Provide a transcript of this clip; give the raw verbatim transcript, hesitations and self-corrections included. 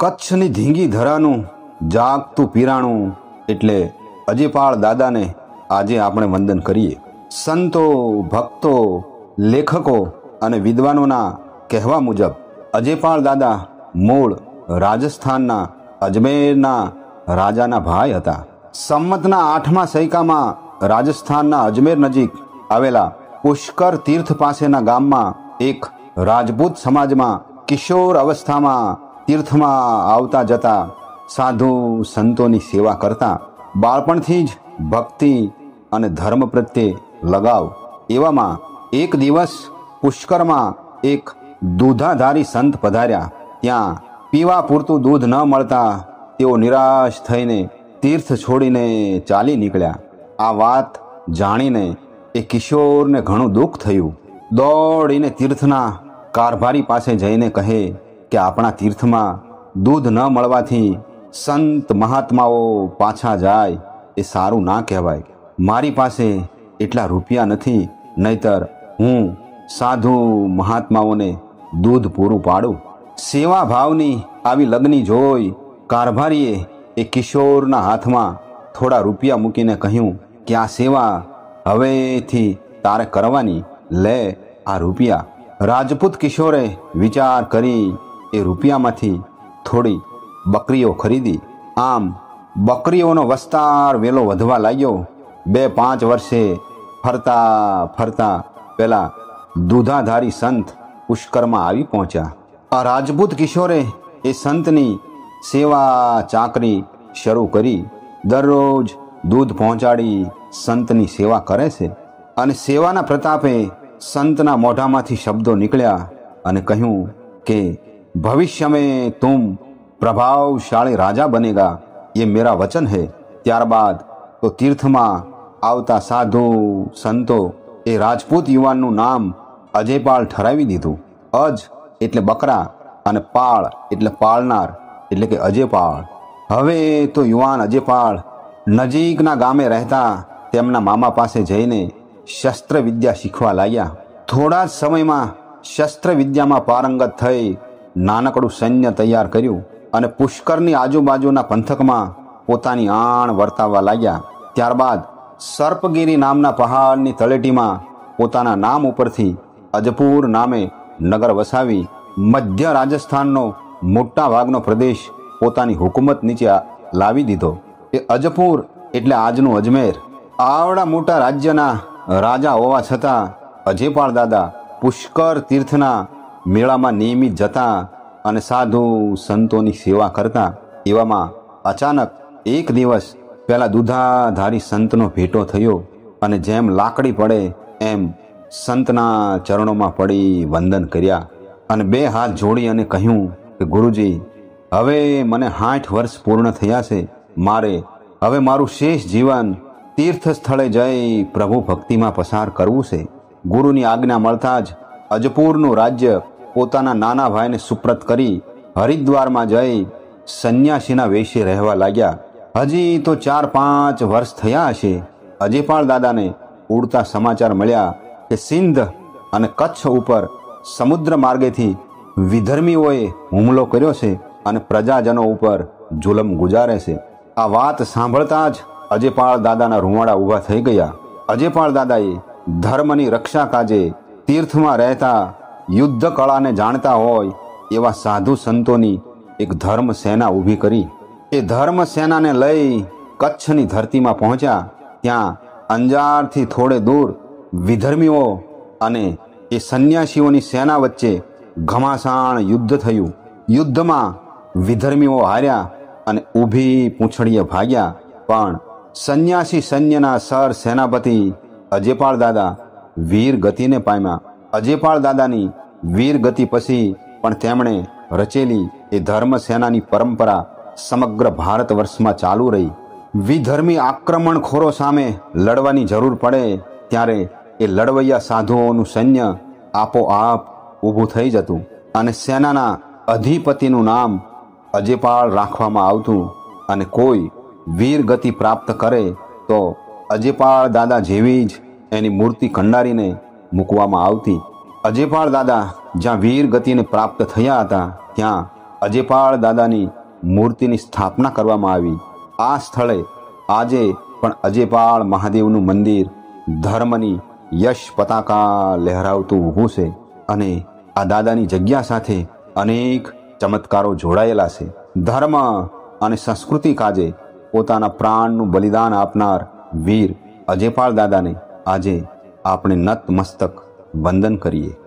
કચ્છની ધીંગી ધરાનું જાગતું પીરાણું એટલે અજેપાળ દાદાને આજે આપણે વંદન કરીએ. સંતો, ભક્તો, લેખકો અને વિદ્વાનોના કહેવા મુજબ અજેપાળ દાદા મૂળ રાજસ્થાનના અજમેરના રાજાના ભાઈ હતા. સંમતના આઠમા સૈકામાં રાજસ્થાનના અજમેર નજીક આવેલા પુષ્કર તીર્થ પાસેના ગામમાં એક રાજપૂત સમાજમાં કિશોર અવસ્થામાં તીર્થમાં આવતા જતા સાધુ સંતોની સેવા કરતા બાળપણથી જ ભક્તિ અને ધર્મ પ્રત્યે લગાવ એવામાં એક દિવસ પુષ્કરમાં એક દૂધાધારી સંત પધાર્યા. ત્યાં પીવા પૂરતું દૂધ ન મળતા તેઓ નિરાશ થઈને તીર્થ છોડીને ચાલી નીકળ્યા. આ વાત જાણીને એ કિશોરને ઘણું દુઃખ થયું. દોડીને તીર્થના કારભારી પાસે જઈને કહે કે આપણા તીર્થમાં દૂધ ન મળવાથી સંત મહાત્માઓ પાછા જાય એ સારું ના કહેવાય. મારી પાસે એટલા રૂપિયા નથી, નહીતર હું સાધુ મહાત્માઓને દૂધ પૂરું પાડું. સેવા ભાવની આવી લગ્ની જોઈ કારભારીએ એ કિશોરના હાથમાં થોડા રૂપિયા મૂકીને કહ્યું કે આ સેવા હવેથી તારે કરવાની, લે આ રૂપિયા. રાજપૂત કિશોરે વિચાર કરી એ રૂપિયામાંથી થોડી બકરીઓ ખરીદી. આમ બકરીઓનો વસ્તાર વેલો વધવા લાગ્યો. બે પાંચ વર્ષે ફરતા ફરતા પેલા દૂધાધારી સંત પુષ્કરમાં આવી પહોંચ્યા. આ રાજપૂત કિશોરે એ સંતની સેવા ચાકરી શરૂ કરી. દરરોજ દૂધ પહોંચાડી સંતની સેવા કરે છે. અને સેવાના પ્રતાપે સંતના મોઢામાંથી શબ્દો નીકળ્યા અને કહ્યું કે ભવિષ્ય મેં તુમ પ્રભાવશાળી રાજા બનેગા, ये मेरा वचन है. ત્યારબાદ તો તીર્થમાં આવતા સાધુ સંતો એ રાજપૂત યુવાનનું નામ અજેપાળ ઠરાવી દીધું. અજ એટલે બકરા અને પાળ એટલે પાળનાર એટલે કે અજેપાળ. હવે તો યુવાન અજેપાળ નજીકના ગામે રહેતા તેમના મામા પાસે જઈને શસ્ત્ર વિદ્યા શીખવા લાગ્યા. થોડા જ સમયમાં શસ્ત્ર વિદ્યામાં પારંગત થઈ નાનકડું સૈન્ય તૈયાર કર્યું અને પુષ્કરની આજુબાજુના પંથકમાં પોતાની આણ વર્તાવવા લાગ્યા. ત્યારબાદ સર્પગીરી નામના પહાડની તળેટીમાં પોતાના નામ ઉપરથી અજપુર નામે નગર વસાવી મધ્ય રાજસ્થાનનો મોટા ભાગનો પ્રદેશ પોતાની હુકુમત નીચે લાવી દીધો. એ અજપુર એટલે આજનું અજમેર. આવડા મોટા રાજ્યના રાજા હોવા છતાં અજેપાળ દાદા પુષ્કર તીર્થના મેળામાં નિયમિત જતા અને સાધુ સંતોની સેવા કરતા. એવામાં અચાનક એક દિવસ પેલા દૂધાધારી સંતનો ભેટો થયો અને જેમ લાકડી પડે એમ સંતના ચરણોમાં પડી વંદન કર્યા અને બે હાથ જોડી અને કહ્યું કે ગુરુજી, હવે મને સાઠ વર્ષ પૂર્ણ થયા છે. મારે હવે મારું શેષ જીવન તીર્થ સ્થળે જઈ પ્રભુ ભક્તિમાં પસાર કરવું છે. ગુરુની આજ્ઞા મળતા જ અજપુરનું રાજ્ય પોતાના નાના ભાઈને સુપ્રત કરી હરિદ્વારમાં જઈ સંન્યાસીના વેશે રહેવા લાગ્યા. હજી તો ચાર પાંચ વર્ષ થયા હશે. અજેપાળ દાદાને ઉડતા સમાચાર મળ્યા કે સિંધ અને કચ્છ ઉપર સમુદ્ર માર્ગેથી વિધર્મીઓએ હુમલો કર્યો છે અને પ્રજાજનો ઉપર જુલમ ગુજારે છે. આ વાત સાંભળતા જ અજેપાળ દાદાના રૂંવાડા ઊભા થઈ ગયા. અજેપાળ દાદાએ ધર્મની રક્ષા કાજે તીર્થમાં રહેતા યુદ્ધ કળાને જાણતા હોય એવા સાધુ સંતોની એક ધર્મ સેના ઊભી કરી. એ ધર્મ સેનાને લઈ કચ્છની ધરતીમાં પહોંચ્યા. ત્યાં અંજારથી થોડે દૂર વિધર્મીઓ અને એ સંન્યાસીઓની સેના વચ્ચે ઘમાસાણ યુદ્ધ થયું. યુદ્ધમાં વિધર્મીઓ હાર્યા અને ઊભી પૂંછડીએ ભાગ્યા. પણ સંન્યાસી સૈન્યના સર સેનાપતિ અજેપાળ દાદા વીર ગતિને પામ્યા. અજેપાળ દાદાની વીર ગતિ પછી પણ તેમણે રચેલી એ ધર્મ સેનાની પરંપરા સમગ્ર ભારત વર્ષમાં ચાલુ રહી. વિધર્મી આક્રમણખોરો સામે લડવાની જરૂર પડે ત્યારે એ લડવૈયા સાધુઓનું સૈન્ય આપોઆપ ઊભું થઈ જતું અને સેનાના અધિપતિનું નામ અજેપાળ રાખવામાં આવતું અને કોઈ વીર ગતિ પ્રાપ્ત કરે તો અજેપાળ દાદા જેવી જ એની મૂર્તિ કંડારીને મૂકવામાં આવતી. અજેપાળ દાદા જ્યાં વીર ગતિને પ્રાપ્ત થયા હતા ત્યાં અજેપાળ દાદાની મૂર્તિની સ્થાપના કરવામાં આવી. આ સ્થળે આજે પણ અજેપાળ મહાદેવનું મંદિર ધર્મની યશ પતાકા લહેરાવતું ઊભું છે અને આ દાદાની જગ્યા સાથે અનેક ચમત્કારો જોડાયેલા છે. ધર્મ અને સંસ્કૃતિ કાજે પોતાના પ્રાણનું બલિદાન આપનાર વીર અજેપાળ દાદાને આજે આપણે નતમસ્તક વંદન કરીએ.